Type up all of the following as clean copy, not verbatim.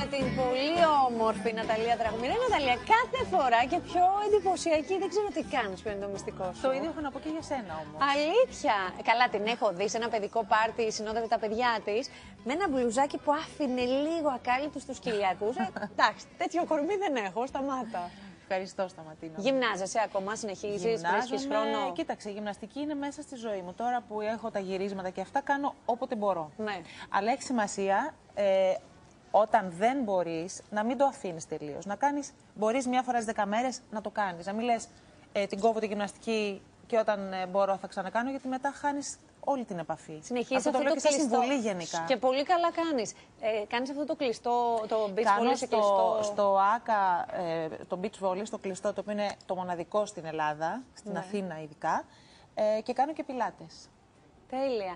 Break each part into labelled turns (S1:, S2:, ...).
S1: την πολύ όμορφη Ναταλία Τραγουμίρα. Ναταλία, κάθε φορά και πιο εντυπωσιακή. Δεν ξέρω τι κάνεις, ποιο είναι το μυστικό σου.
S2: Το ίδιο έχω να πω και για σένα όμως.
S1: Αλήθεια. Καλά, την έχω δει σε ένα παιδικό πάρτι, συνόδευε τα παιδιά της, με ένα μπλουζάκι που άφηνε λίγο ακάλυπτους τους κοιλιακούς. Εντάξει, τέτοιο κορμί δεν έχω, σταμάτα.
S2: Ευχαριστώ, Σταματίνα.
S1: Γυμνάζεσαι ακόμα, συνεχίζεις, βρίσκεις χρόνο?
S2: Κοίταξε, η γυμναστική είναι μέσα στη ζωή μου. Τώρα που έχω τα γυρίσματα και αυτά, κάνω όποτε μπορώ.
S1: Ναι.
S2: Αλλά έχει σημασία όταν δεν μπορείς να μην το αφήνεις τελείως. Να κάνεις, μπορείς μια φορά στις 10 μέρες να το κάνεις. Να μην λες την κόβω τη γυμναστική και όταν μπορώ θα ξανακάνω, γιατί μετά χάνεις όλη την επαφή.
S1: Συνεχίζεις αυτό το κλειστό.
S2: Συμβουλή γενικά.
S1: Και πολύ καλά κάνεις. Κάνεις αυτό το κλειστό, το beach volley σε κλειστό.
S2: Στο ΆΚΑ, το beach volley, στο κλειστό, το οποίο είναι το μοναδικό στην Ελλάδα, στην Αθήνα ειδικά, και κάνω και πιλάτες.
S1: Τέλεια.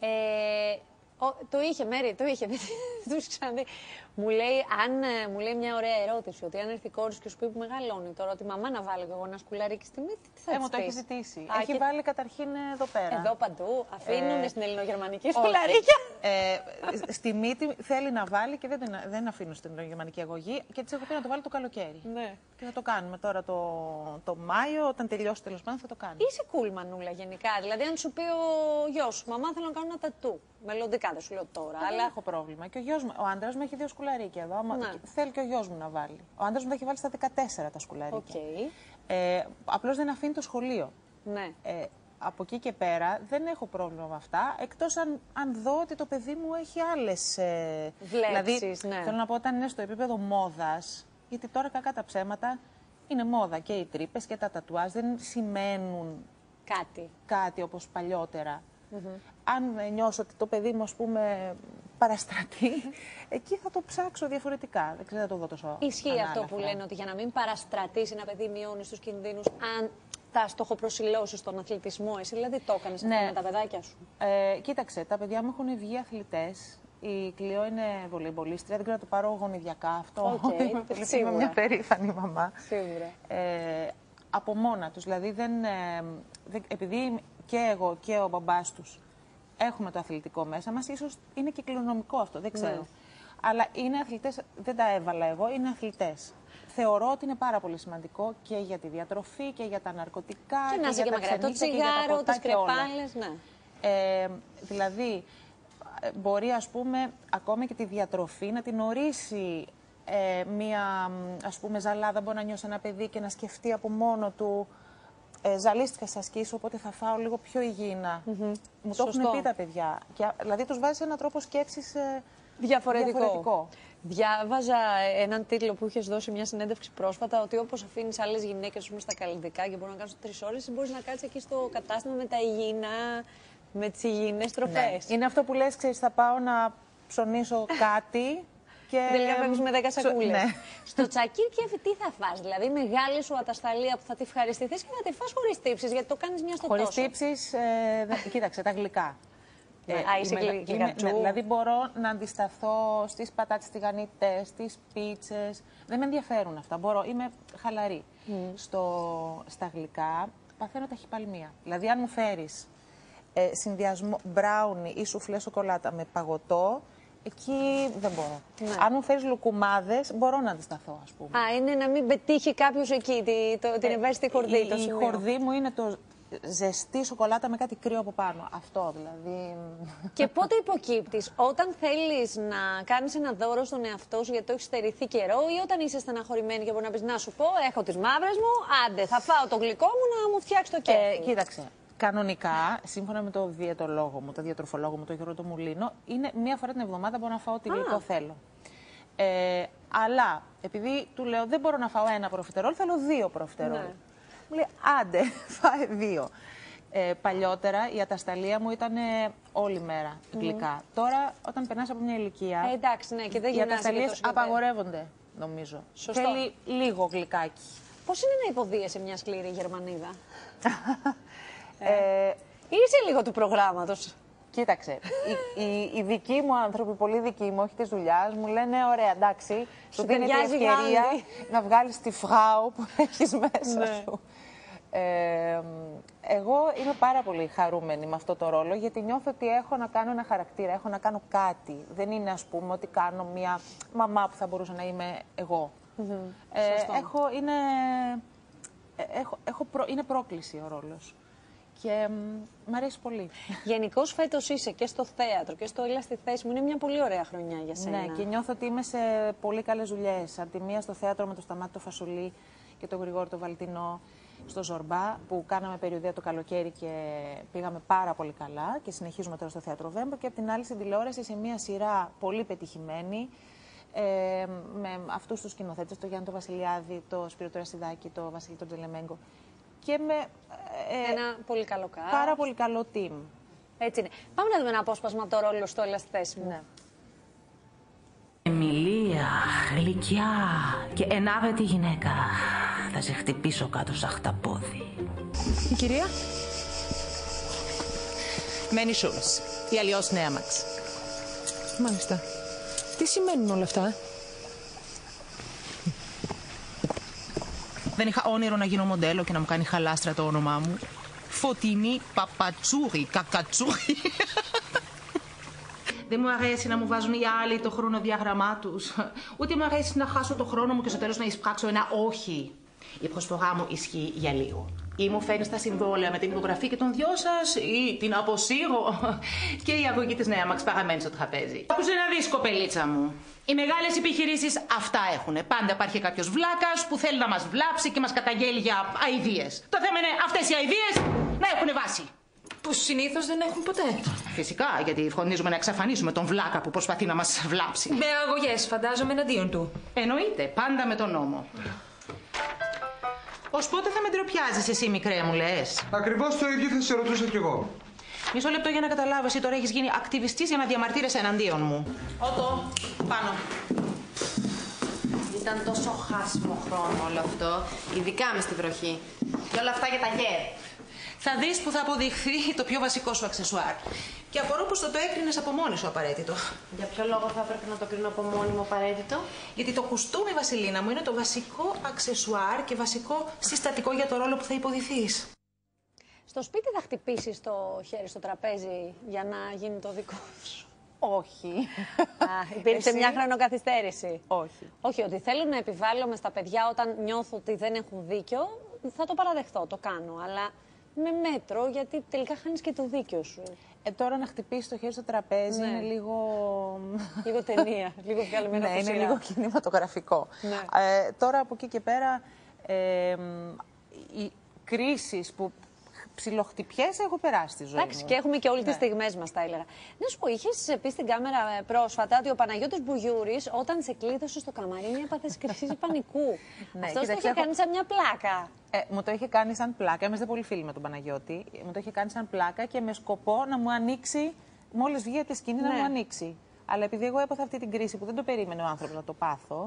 S1: Το είχε, Μέρη, το είχε. Τους ξαναδεί. Μου λέει μια ωραία ερώτηση, ότι αν έρθει η κόρη και σου πει που μεγαλώνει τώρα, ότι μαμά να βάλω εγώ ένα σκουλαρίκι στη μύτη, τι θα της
S2: μου το
S1: πεις?
S2: έχει ζητήσει. Έχει βάλει καταρχήν εδώ πέρα.
S1: Εδώ παντού. Αφήνουν στην ελληνογερμανική σκουλαρίκια.
S2: Στη μύτη θέλει να βάλει και δεν αφήνω στην ελληνογερμανική αγωγή και της έχω πει να το βάλει το καλοκαίρι.
S1: Ναι.
S2: Και θα το κάνουμε τώρα το Μάιο, όταν τελειώσει τέλος πάντων θα το κάνουμε.
S1: Είσαι cool μανούλα γενικά. Δηλαδή, αν σου πει ο γιος σου, μαμά θέλω να κάνω ένα τατού. Μελλοντικά δεν σου λέω τώρα.
S2: Αλλά δεν έχω πρόβλημα. Και ο άντρας μου έχει 2 σκουλαρίκια εδώ. Θέλει και ο γιος μου να βάλει. Ο άντρας μου τα έχει βάλει στα 14 τα σκουλαρίκια.
S1: Okay.
S2: Απλώς δεν αφήνει το σχολείο.
S1: Ναι.
S2: Από εκεί και πέρα δεν έχω πρόβλημα με αυτά, εκτός αν δω ότι το παιδί μου έχει άλλες
S1: βλέψεις.
S2: Δηλαδή, θέλω να πω, όταν είναι στο επίπεδο μόδας, γιατί τώρα κακά τα ψέματα είναι μόδα και οι τρύπες και τα τατουάζ δεν σημαίνουν κάτι όπως παλιότερα. Αν νιώσω ότι το παιδί μου, ας πούμε, παραστρατεί, εκεί θα το ψάξω διαφορετικά. Δεν ξέρω, θα το δω τόσο.
S1: Ισχύει αυτό που λένε, ότι για να μην παραστρατήσει ένα παιδί, μειώνει τους κινδύνους, αν τα στοχοπροσιλώσεις στον αθλητισμό. Εσύ δηλαδή το έκανες αυτό με τα παιδάκια σου?
S2: Κοίταξε, τα παιδιά μου έχουν βγει αθλητές. Η Κλειό είναι βολεϊμπολίστρια, δεν ξέρω να το πάρω γονιδιακά αυτό. Είμαι μια περήφανη μαμά.
S1: Σίγουρα.
S2: Από μόνα τους, δηλαδή επειδή και εγώ και ο μπαμπάς τους έχουμε το αθλητικό μέσα μας, ίσως είναι και κληρονομικό αυτό, δεν ξέρω. Ναι. Αλλά είναι αθλητές, δεν τα έβαλα εγώ, είναι αθλητές. Θεωρώ ότι είναι πάρα πολύ σημαντικό και για τη διατροφή και για τα ναρκωτικά
S1: και να
S2: για
S1: και
S2: τα
S1: μακριά, το τσιγάρο, τις κρεπάλες, ναι.
S2: Δηλαδή, μπορεί, ας πούμε, ακόμη και τη διατροφή να την ορίσει μία, ας πούμε, ζαλάδα. Μπορεί να νιώσει ένα παιδί και να σκεφτεί από μόνο του ζαλίστηκα στις ασκήσεις, οπότε θα φάω λίγο πιο υγιεινά. Μου το έχουν πει τα παιδιά. Και, δηλαδή, τους βάζει έναν τρόπο σκέψης διαφορετικό.
S1: Διάβαζα έναν τίτλο που είχες δώσει μια συνέντευξη πρόσφατα, ότι όπως αφήνεις άλλες γυναίκες στα καλλιτικά και μπορούν να κάνουν 3 ώρες, μπορείς να κάτσεις εκεί στο κατάστημα με τα υγιεινά, με τις υγιεινές τροφές.
S2: Ναι. Είναι αυτό που λες, ξέρεις, θα πάω να ψωνίσω κάτι. Και
S1: τελικά φεύγεις με 10 σακούλες.
S2: Ναι.
S1: Στο τσακίρ και τι θα φας, δηλαδή μεγάλη σου ατασταλία που θα τη ευχαριστηθείς και θα τη φας χωρίς τύψεις, γιατί το κάνεις μια στο τόσο.
S2: Χωρίς τύψεις, κοίταξε, τα γλυκά.
S1: Δηλαδή
S2: μπορώ να αντισταθώ στις πατάτες τηγανιτές, στις πίτσες. Δεν με ενδιαφέρουν αυτά. Είμαι χαλαρή. Στα γλυκά παθαίνω ταχυπαλμία. Δηλαδή, αν μου φέρεις συνδυασμό μπράουνι ή σουφλέ σοκολάτα με παγωτό, εκεί δεν μπορώ. Ναι. Αν μου φέρεις λουκουμάδες, μπορώ να αντισταθώ, ας πούμε.
S1: Είναι να μην πετύχει κάποιος εκεί την ευαίσθητη χορδή.
S2: Η χορδή μου είναι το ζεστή σοκολάτα με κάτι κρύο από πάνω. Αυτό δηλαδή.
S1: Και πότε υποκύπτεις, όταν θέλεις να κάνεις ένα δώρο στον εαυτό σου γιατί το έχεις στερηθεί καιρό, ή όταν είσαι στεναχωρημένη και μπορεί να πεις, να σου πω, έχω τις μαύρες μου, άντε, θα φάω το γλυκό μου να μου φτιάξει το κέφι.
S2: Κοίταξε. Κανονικά, σύμφωνα με το διαιτολόγο μου, το διατροφολόγο μου, τον Γιώργο το Μουλίνο, είναι μία φορά την εβδομάδα μπορώ να φάω ό,τι γλυκό θέλω. Αλλά επειδή του λέω δεν μπορώ να φάω 1 προφιτερόλ, θέλω 2 προφιτερόλ. Ναι. Μου λέει άντε, φάε 2. Παλιότερα η ατασταλία μου ήταν όλη μέρα γλυκά. Τώρα, όταν περνάς από μια ηλικία,
S1: εντάξει, ναι, και δεν
S2: οι ατασταλίες απαγορεύονται, νομίζω.
S1: Σωστό.
S2: Θέλει λίγο γλυκάκι.
S1: Πώς είναι να υποδίεσαι μια σκληρή Γερμανίδα? Είσαι λίγο του προγράμματος.
S2: Κοίταξε, οι δικοί μου άνθρωποι, πολύ δικοί μου, όχι της δουλειάς, μου λένε ωραία, εντάξει, σου δίνει την ευκαιρία να βγάλεις τη φράου που έχεις μέσα σου. Εγώ είμαι πάρα πολύ χαρούμενη με αυτό το ρόλο, γιατί νιώθω ότι έχω να κάνω ένα χαρακτήρα, έχω να κάνω κάτι. Δεν είναι, ας πούμε, ότι κάνω μια μαμά που θα μπορούσα να είμαι εγώ. Είναι πρόκληση ο ρόλος. Και μ' αρέσει πολύ.
S1: Γενικώς φέτος είσαι και στο θέατρο και στο Έλα στη θέση μου. Είναι μια πολύ ωραία χρονιά για σένα.
S2: Ναι, και νιώθω ότι είμαι σε πολύ καλές δουλειές. Από τη μία στο θέατρο με το Σταμάτη το Φασουλή και τον Γρηγόρη το Βαλτινό στο Ζορμπά, που κάναμε περιοδία το καλοκαίρι και πήγαμε πάρα πολύ καλά και συνεχίζουμε τώρα στο Θέατρο Βέμπο. Και από την άλλη στην τηλεόραση σε μια σειρά πολύ πετυχημένη, με αυτούς τους σκηνοθέτες, το Γιάννη το Βασιλιάδη, το Σπύρο το Ρασιδάκη, το Βασίλη τον Τελεμέγκο. Και με
S1: ένα πολύ καλό cast.
S2: Πάρα πολύ καλό team.
S1: Έτσι είναι. Πάμε να δούμε ένα απόσπασμα από το ρόλο στο Έλα στη θέση μου.
S2: Ναι.
S3: Εμιλία, γλυκιά και ενάβετη γυναίκα. Θα σε χτυπήσω κάτω σαν χταπόδι.
S4: Η κυρία? Μένει Σούλς, ή αλλιώς Νέαμαξ. Μάλιστα. Τι σημαίνουν όλα αυτά? Δεν είχα όνειρο να γίνω μοντέλο και να μου κάνει χαλάστρα το όνομά μου. Φωτεινή Παπατσούρη, Κακατσούρη.
S3: Δεν μου αρέσει να μου βάζουν οι άλλοι το χρονοδιάγραμμά τους. Ούτε μου αρέσει να χάσω το χρόνο μου και στο τέλος να εισπράξω ένα όχι. Η προσφορά μου ισχύει για λίγο. Ή μου φέρνει τα συμβόλαια με την υπογραφή και των δυο σας, ή την αποσύρω. Και η αγωγή της Νέαμαξ παραμένει στο τραπέζι. Άκουσε να δεις, κοπελίτσα μου. Οι μεγάλες επιχειρήσεις αυτά έχουν. Πάντα υπάρχει κάποιος βλάκας που θέλει να μας βλάψει και μας καταγγέλει για αηδίες. Το θέμα είναι αυτές οι αηδίες να έχουν βάση.
S4: Που συνήθως δεν έχουν ποτέ.
S3: Φυσικά, γιατί φροντίζουμε να εξαφανίσουμε τον βλάκα που προσπαθεί να μας βλάψει.
S4: Με αγωγές, φαντάζομαι, εναντίον του.
S3: Εννοείται, πάντα με τον νόμο. Ως πότε θα με ντροπιάζεις εσύ, μικρέ μου, λες?
S5: Ακριβώς το ίδιο θα σε ρωτούσα κι εγώ.
S3: Μισό λεπτό για να καταλάβω, εσύ τώρα έχεις γίνει ακτιβιστής για να διαμαρτύρεσαι εναντίον μου. Ότο, πάνω.
S6: Ήταν τόσο χάσιμο χρόνο όλο αυτό, ειδικά μες στη βροχή. Και όλα αυτά για τα γέρ.
S3: Θα δεις που θα αποδειχθεί το πιο βασικό σου αξεσουάρ. Και απορώ πως το έκρινες από μόνη σου απαραίτητο.
S6: Για ποιο λόγο θα έπρεπε να το κρίνω από μόνη μου απαραίτητο?
S3: Γιατί το κουστούμι, Βασιλίνα μου, είναι το βασικό αξεσουάρ και βασικό συστατικό για το ρόλο που θα υποδηθείς.
S1: Στο σπίτι θα χτυπήσεις το χέρι στο τραπέζι για να γίνει το δικό σου?
S2: Όχι.
S1: Υπήρξε μια χρονοκαθυστέρηση.
S2: Όχι.
S1: Όχι, ότι θέλω να επιβάλλω στα παιδιά όταν νιώθω ότι δεν έχουν δίκιο, θα το παραδεχτώ, το κάνω. Αλλά με μέτρο, γιατί τελικά χάνεις και το δίκιο σου.
S2: Τώρα να χτυπήσει το χέρι στο τραπέζι είναι λίγο.
S1: Λίγο ταινία, λίγο βγαλμένο από
S2: ναι, είναι λίγο κινηματογραφικό.
S1: Ναι.
S2: Τώρα από εκεί και πέρα, οι κρίσεις που ψιλοχτυπιέσαι έχω περάσει στη ζωή
S1: Εντάξει,
S2: μου.
S1: και έχουμε και όλες τις στιγμές μας, τα έλεγα. Να σου πω, είχες πει στην κάμερα πρόσφατα ότι ο Παναγιώτης Μπουγιούρης, όταν σε κλείδωσε στο καμαρίνι, έπαθες κρίση πανικού.
S2: Ναι,
S1: αυτός το είχε κάνει σαν μια πλάκα.
S2: Μου το είχε κάνει σαν πλάκα. Είμαστε πολύ φίλοι με τον Παναγιώτη. Μου το είχε κάνει σαν πλάκα και με σκοπό να μου ανοίξει, μόλις βγει από τη σκηνή, να μου ανοίξει. Αλλά επειδή εγώ έπαθα αυτή την κρίση που δεν το περίμενε ο άνθρωπος να το πάθω,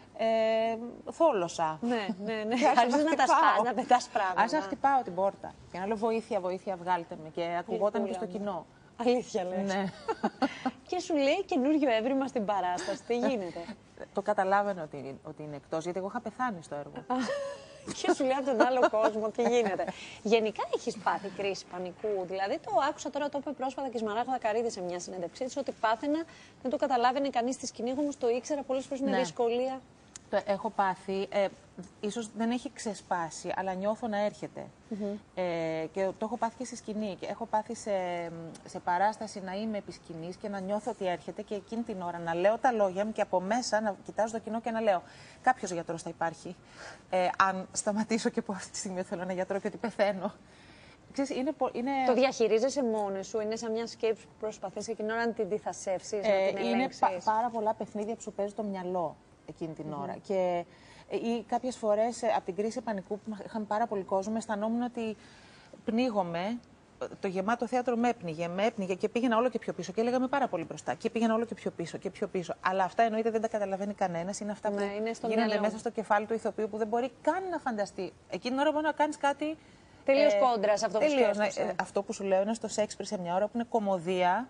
S2: θόλωσα.
S1: Ναι. Άρχισες να τα σπάς, να πετάς πράγματα.
S2: Άρχισα να χτυπάω την πόρτα. Και να λέω βοήθεια, βγάλτε με. Και ακουγόταν και στο κοινό.
S1: Αλήθεια λες?
S2: Ναι.
S1: Και σου λέει καινούριο έβριμα στην παράσταση. Τι γίνεται?
S2: Το καταλάβαινε ότι είναι εκτός, γιατί εγώ είχα πεθάνει στο έργο.
S1: Και σου λέει από τον άλλο κόσμο τι γίνεται. Γενικά έχεις πάθει κρίση πανικού? Δηλαδή το άκουσα τώρα, το είπε πρόσφατα και η Σμαράγδα Καρύδη σε μια συνέντευξή της, ότι πάθαινα, δεν το καταλάβαινε κανείς στη σκηνή, όμως το ήξερα πολλές φορές με δυσκολία.
S2: Το έχω πάθει, ίσως δεν έχει ξεσπάσει, αλλά νιώθω να έρχεται. Και το έχω πάθει και στη σκηνή. Και έχω πάθει σε παράσταση να είμαι επί σκηνής και να νιώθω ότι έρχεται και εκείνη την ώρα να λέω τα λόγια μου και από μέσα να κοιτάζω το κοινό και να λέω κάποιος γιατρός θα υπάρχει. Αν σταματήσω και πω αυτή τη στιγμή θέλω ένα γιατρό και ότι πεθαίνω. Ξέρεις, είναι...
S1: Το διαχειρίζεσαι μόνη σου, είναι σαν μια σκέψη που προσπαθείς εκείνη ώρα να την διθασεύσεις, να την ελέγξεις?
S2: Είναι πάρα πολλά παιχνίδια που σου παίζει το μυαλό εκείνη την ώρα. Και ή κάποιες φορές από την κρίση πανικού που είχαμε πάρα πολύ κόσμο, αισθανόμουν ότι πνίγομαι. Το γεμάτο θέατρο με έπνιγε και πήγαινα όλο και πιο πίσω. Και έλεγα πάρα πολύ μπροστά. Και πήγαινα όλο και πιο πίσω και πιο πίσω. Αλλά αυτά εννοείται δεν τα καταλαβαίνει κανένας. Είναι αυτά που γίνονται μέσα στο κεφάλι του ηθοποιού που δεν μπορεί καν να φανταστεί. Εκείνη την ώρα μπορεί να κάνεις κάτι.
S1: Τελείως κόντρα σε αυτό που σκέφτεσαι.
S2: Αυτό που σου λέω είναι στο Σέξπιρ σε μια ώρα που είναι κωμωδία.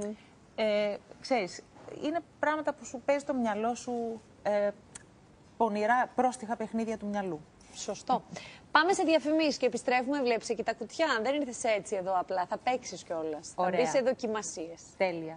S2: Ξέρεις, είναι πράγματα που σου παίζει το μυαλό σου, πονηρά, πρόστιχα παιχνίδια του μυαλού.
S1: Σωστό. Πάμε σε διαφημίσεις και επιστρέφουμε. Βλέπεις εκεί τα κουτιά. Δεν ήρθες έτσι εδώ απλά. Θα παίξεις κιόλας. Θα μπεις σε δοκιμασίες.
S2: Τέλεια.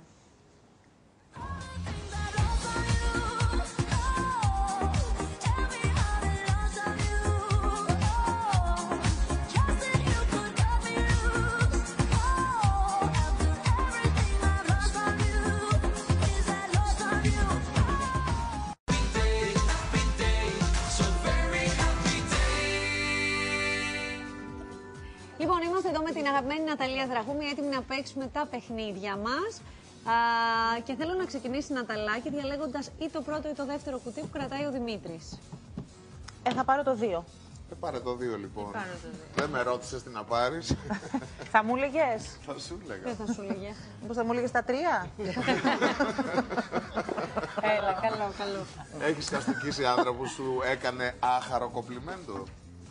S1: Λοιπόν, είμαστε εδώ με την αγαπημένη Ναταλία Δραχούμη, έτοιμη να παίξουμε τα παιχνίδια μας. Και θέλω να ξεκινήσει η Ναταλάκη διαλέγοντας ή το πρώτο ή το δεύτερο κουτί που κρατάει ο Δημήτρης.
S2: Θα πάρω το 2.
S7: Πάρε το 2 λοιπόν. Δεν με ρώτησες τι να πάρεις.
S2: Θα μου έλεγες.
S7: Θα σου έλεγα.
S1: Δεν θα σου λέγε.
S2: Μήπως θα μου έλεγες τα 3.
S1: Έλα, καλό.
S7: Έχεις καστικήσει άντρα που σου έκανε άχαρο κομπλιμέντο?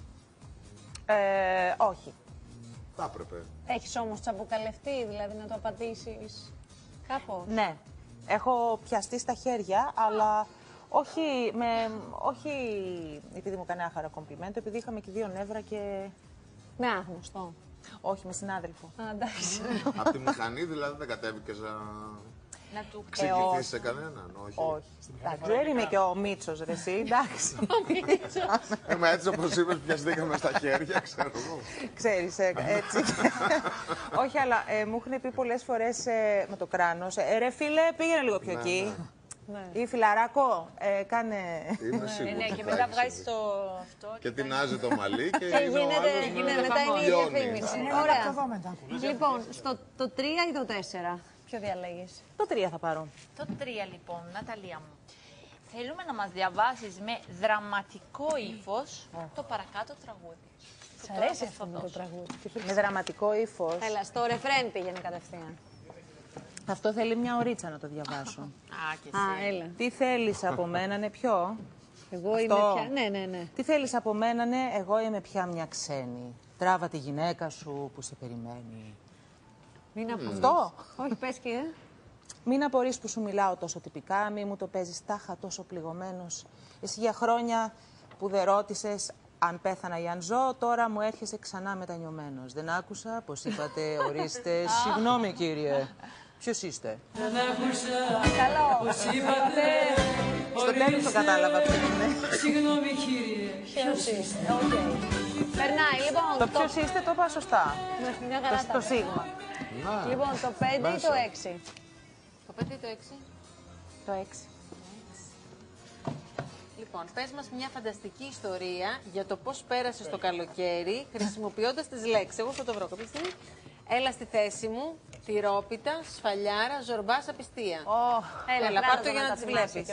S2: Όχι.
S7: Θα έπρεπε.
S1: Έχεις όμως τσαμποκαλευτεί, δηλαδή να το απαντήσεις κάπως?
S2: Ναι. Έχω πιαστεί στα χέρια, αλλά όχι επειδή μου έκανε άχαρο κομπλιμέντο, επειδή είχαμε και 2 νεύρα και...
S1: Με άγνωστο.
S2: Όχι, με συνάδελφο.
S1: Εντάξει.
S7: Απ' τη μηχανή δηλαδή δεν κατέβηκες
S2: Να του
S7: ξεκινήσεις σε κανέναν? Όχι.
S2: Δεν είμαι και ο Μίτσος, ρε εσύ, εντάξει.
S7: Είμαι έτσι όπως είπες, πιαστήκαμε στα χέρια, ξέρω εγώ.
S2: Ξέρεις, έτσι. Όχι, αλλά μου έχουν πει πολλές φορές με το κράνος, ρε φίλε, πήγαινε λίγο πιο εκεί. Ή φιλαράκο, κάνε...
S7: Είμαι σίγουρη.
S6: Ναι, και μετά βγάζεις το αυτό.
S7: Και τεινάζει το μαλλί και
S1: Και
S7: είναι ο άλλος
S1: μετά είναι η
S7: λιώνει.
S1: διαφήμιση. Ωραία. Λοιπόν, το 3 ή το 4, ποιο διαλέγεις?
S2: Το 3 θα πάρω.
S8: Το 3 λοιπόν, Ναταλία μου. Θέλουμε να μας διαβάσεις με δραματικό ύφος το παρακάτω τραγούδι.
S1: Σ' αρέσει αυτό το τραγούδι?
S2: Με δραματικό ύφος.
S1: Έλα, στο ρεφρέν πήγαινε κατευθείαν.
S2: Αυτό θέλει μια ωρίτσα να το διαβάσω.
S8: Α, και
S1: Α, έλα.
S2: Τι θέλεις από μένα, ναι, ποιο?
S1: Εγώ είμαι πια... Ναι.
S2: Τι θέλεις από μένα, ναι, εγώ είμαι πια μια ξένη. Τράβα τη γυναίκα σου που σε περιμένει.
S1: Μην απορείς.
S2: Αυτό.
S1: Όχι, πες και.
S2: Μην απορείς που σου μιλάω τόσο τυπικά, μη μου το παίζεις τάχα τόσο πληγωμένος. Εσύ για χρόνια που δεν ρώτησες αν πέθανα ή αν ζω, τώρα μου έρχεσαι ξανά μετανιωμένος. Δεν άκουσα πως είπατε, ορίστε, συγγνώμη κύριε. Ποιος είστε?
S1: Καλό.
S2: Στο τέλος το κατάλαβα ποιο είναι.
S9: Συγγνώμη κύριε.
S1: Ποιος είστε? Οκ. Περνάει, λοιπόν.
S2: Το ποιος είστε το είπα σωστά.
S1: Μια χαρά
S2: Το σίγμα.
S1: Λοιπόν, το 5 ή το 6?
S6: Το 5 ή το 6?
S2: Το 6.
S6: Λοιπόν, πες μας μια φανταστική ιστορία για το πώς πέρασες το καλοκαίρι χρησιμοποιώντας τις λέξεις. Εγώ αυτό το βρω κάποια στιγμή. Έλα στη θέση μου, τυρόπιτα, σφαλιάρα, ζορμπάς, απιστία.
S1: Έλα,
S6: πάρ' το για να τις βλέπεις.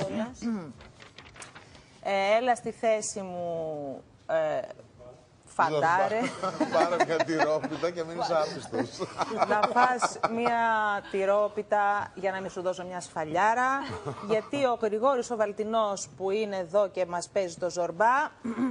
S2: Έλα στη θέση μου, φαντάρε.
S7: Πάρε μια τυρόπιτα και μείνεις άπιστος.
S2: Να φας μια τυρόπιτα για να μην σου δώσω μια σφαλιάρα. Γιατί ο Γρηγόρης ο Βαλτινός που είναι εδώ και μας παίζει το ζορμπά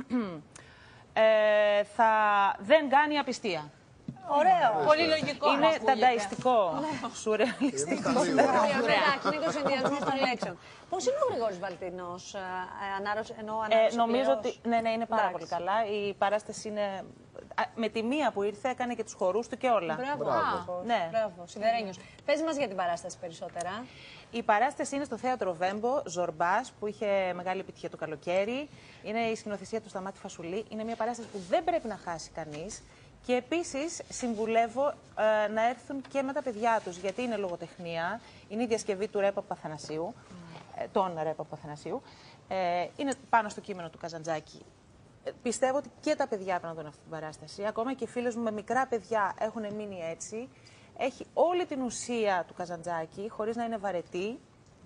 S2: δεν κάνει απιστία.
S1: Ωραίο.
S8: Πολύ λογικό.
S2: Είναι δανταϊστικό. Σουρεαλιστικό.
S1: Εντάξει, είναι και ο συνδυασμός των λέξεων. Πώς είναι ο Γρηγόρης Βαλτινός,
S2: νομίζω ότι ναι, είναι πάρα πολύ καλά. Η παράσταση είναι... Με τη μία που ήρθε έκανε και τους χορούς του και όλα.
S1: Μπράβο.
S2: Ναι.
S1: Μπράβο, σιδερένιος. Πες μας για την παράσταση περισσότερα.
S2: Η παράσταση είναι στο Θέατρο Βέμπο, Ζορμπάς, που είχε μεγάλη επιτυχία το καλοκαίρι. Είναι η σκηνοθεσία του Σταμάτη Φασουλή. Είναι μια παράσταση που δεν πρέπει να χάσει κανείς. Και επίσης συμβουλεύω να έρθουν και με τα παιδιά τους, γιατί είναι λογοτεχνία. Είναι η διασκευή του Ρέπα Παπαθανασίου, τον Ρέπα Παπαθανασίου. Είναι πάνω στο κείμενο του Καζαντζάκη. Πιστεύω ότι και τα παιδιά πρέπει να δουν αυτή την παράσταση. Ακόμα και οι φίλες μου με μικρά παιδιά έχουν μείνει έτσι. Έχει όλη την ουσία του Καζαντζάκη, χωρίς να είναι βαρετή.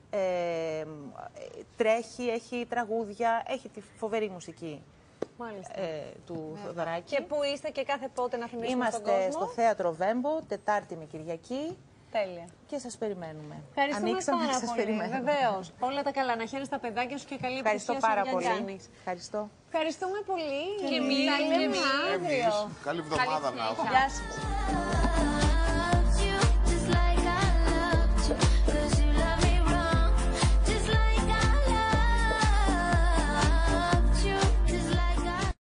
S2: Τρέχει, έχει τραγούδια, έχει τη φοβερή μουσική.
S1: Μάλιστα.
S2: Του Θοδωράκη.
S1: Και πού είστε και κάθε πότε να θυμίσουμε στον κόσμο?
S2: Είμαστε στο Θέατρο Βέμπο, Τετάρτη με Κυριακή.
S1: Τέλεια.
S2: Και σας περιμένουμε.
S1: Ευχαριστούμε πάρα πολύ. Βεβαίως. Όλα τα καλά. Να χαίρεσαι τα παιδάκια σου και καλή επιτυχία.
S2: Ευχαριστώ πάρα πολύ. Ευχαριστώ.
S1: Ευχαριστούμε πολύ.
S8: Και εμείς.
S1: Καλή εβδομάδα να
S7: Καλή εβδομάδα να έχουμε.
S1: Γεια σας.